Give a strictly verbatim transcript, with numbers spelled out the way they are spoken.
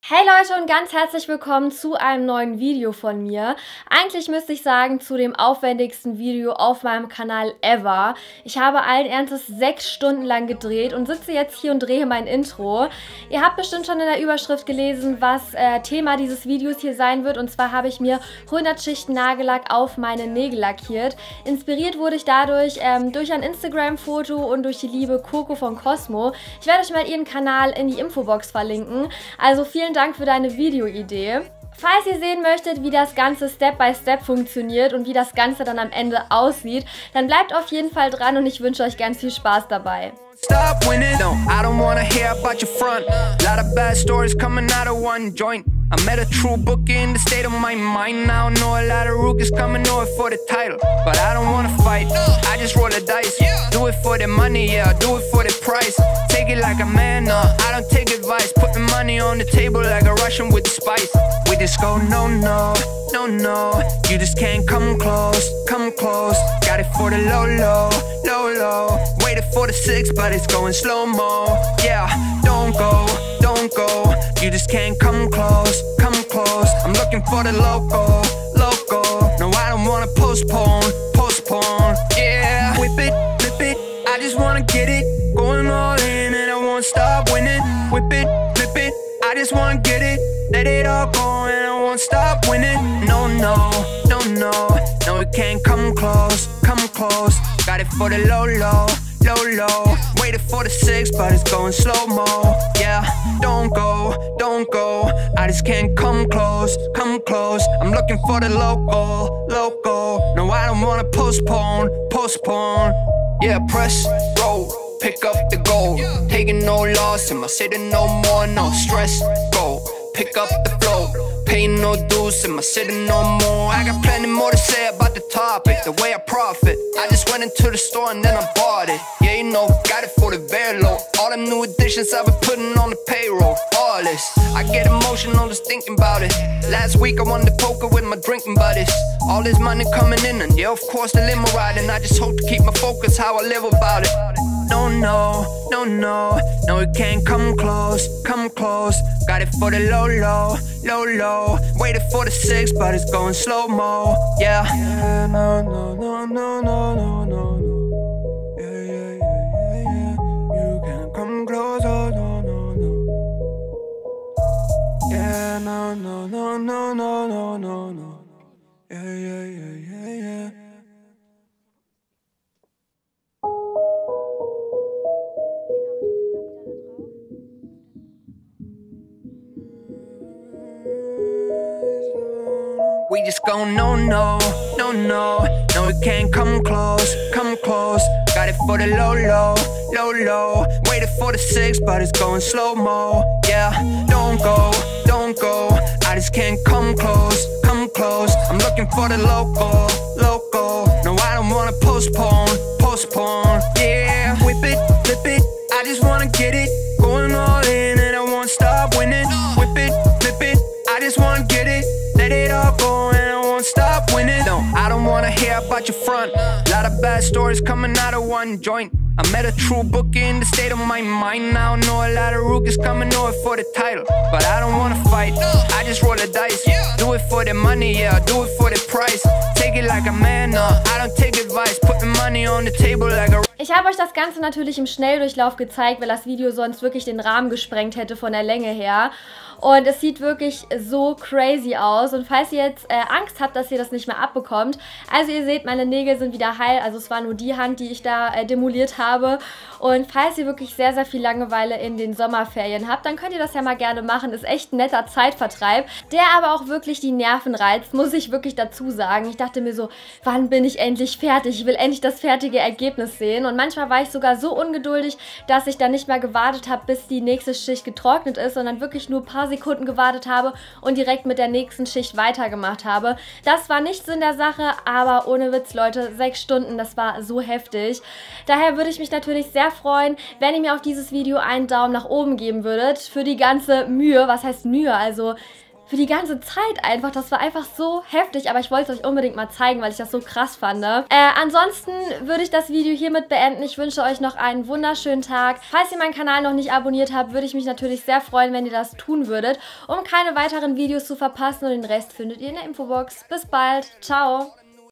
Hey Leute und ganz herzlich willkommen zu einem neuen Video von mir. Eigentlich müsste ich sagen, zu dem aufwendigsten Video auf meinem Kanal ever. Ich habe allen Ernstes sechs Stunden lang gedreht und sitze jetzt hier und drehe mein Intro. Ihr habt bestimmt schon in der Überschrift gelesen, was äh, Thema dieses Videos hier sein wird. Und zwar habe ich mir hundert Schichten Nagellack auf meine Nägel lackiert. Inspiriert wurde ich dadurch ähm, durch ein Instagram-Foto und durch die liebe Coco von Cosmo. Ich werde euch mal ihren Kanal in die Infobox verlinken. Also vielen Dank für deine Videoidee. Falls ihr sehen möchtet, wie das Ganze Step by Step funktioniert und wie das Ganze dann am Ende aussieht, dann bleibt auf jeden Fall dran und ich wünsche euch ganz viel Spaß dabei. Stop winning, no, I don't wanna hear about your front. Lot of bad stories coming out of one joint. I met a true bookie in the state of my mind. Now know a lot of rookies coming over for the title, but I don't wanna fight. I just roll the dice. Do it for the money, yeah, do it for the price. Take it like a man, no, I don't take advice. Putting money on the table like a Russian with the spice. We just go no, no, no, no. You just can't come close, come close. Got it for the low, low, low, low. Waited for the six, but it's going slow-mo. Yeah, don't go, don't go. You just can't come close, come close. I'm looking for the loco, loco. No, I don't wanna postpone, postpone. Yeah, whip it, flip it. I just wanna get it, going all in, and I won't stop winning. Whip it, flip it. I just wanna get it, let it all go, and I won't stop winning. No, no, no, no, no, it can't come close, come close. Got it for the low, low, low, low. Waited for the six, but it's going slow-mo. Yeah, don't go, don't go. I just can't come close, come close. I'm looking for the local, local. No, I don't wanna postpone, postpone. Yeah, press, roll, pick up the goal. Taking no loss in my city, no more, no stress. Go, pick up the flow. Paying no dues in my city no more. I got plenty more to say about the topic, the way I profit. I just went into the store and then I bought it. Yeah, you know, got it for the very low. All them new additions I've been putting on the payroll. All this, I get emotional just thinking about it. Last week I won the poker with my drinking buddies. All this money coming in and yeah, of course the limo ride. And I just hope to keep my focus how I live about it. No, no, no, no, no, it can't come close, come close. Got it for the low, low, low, low. Waited for the six, but it's going slow-mo, yeah. Yeah, no, no, no, no, no, no, no, no. Yeah, yeah, yeah, yeah, yeah. You can't come close, oh, no, no, no. Yeah, no, no, no, no, no, no, no, no. Yeah, yeah, yeah, yeah, yeah. We just go no, no, no, no. No, it can't come close, come close. Got it for the low, low, low, low. Waited for the six, but it's going slow-mo. Yeah, don't go, don't go. I just can't come close, come close. I'm looking for the local, local. No, I don't wanna postpone, postpone. Yeah, whip it, flip it. I just wanna get it, going all in, and I won't stop winning. Whip it, flip it. I just wanna get it, let it all go, and I won't stop winning. No, I don't wanna hear about your front. Lot of bad stories coming out of one joint. I met a true bookie in the state of my mind. Now know a lot of rookies coming over for the title, but I don't wanna fight. I just roll the dice. Do it for the money, yeah, do it for the price. Take it like a man, no, I don't take advice. Putting money on the table like a... Ich habe euch das Ganze natürlich im Schnelldurchlauf gezeigt, weil das Video sonst wirklich den Rahmen gesprengt hätte von der Länge her. Und es sieht wirklich so crazy aus. Und falls ihr jetzt äh, Angst habt, dass ihr das nicht mehr abbekommt, also ihr seht, meine Nägel sind wieder heil. Also es war nur die Hand, die ich da äh, demoliert habe. Und falls ihr wirklich sehr, sehr viel Langeweile in den Sommerferien habt, dann könnt ihr das ja mal gerne machen. Ist echt ein netter Zeitvertreib, der aber auch wirklich die Nerven reizt, muss ich wirklich dazu sagen. Ich dachte mir so, wann bin ich endlich fertig? Ich will endlich das fertige Ergebnis sehen. Und manchmal war ich sogar so ungeduldig, dass ich dann nicht mehr gewartet habe, bis die nächste Schicht getrocknet ist, sondern wirklich nur ein paar Sekunden gewartet habe und direkt mit der nächsten Schicht weitergemacht habe. Das war nicht Sinn der Sache, aber ohne Witz, Leute, sechs Stunden, das war so heftig. Daher würde ich mich natürlich sehr freuen, wenn ihr mir auf dieses Video einen Daumen nach oben geben würdet für die ganze Mühe. Was heißt Mühe? Also für die ganze Zeit einfach. Das war einfach so heftig, aber ich wollte es euch unbedingt mal zeigen, weil ich das so krass fand. Äh, ansonsten würde ich das Video hiermit beenden. Ich wünsche euch noch einen wunderschönen Tag. Falls ihr meinen Kanal noch nicht abonniert habt, würde ich mich natürlich sehr freuen, wenn ihr das tun würdet, um keine weiteren Videos zu verpassen, und den Rest findet ihr in der Infobox. Bis bald. Ciao.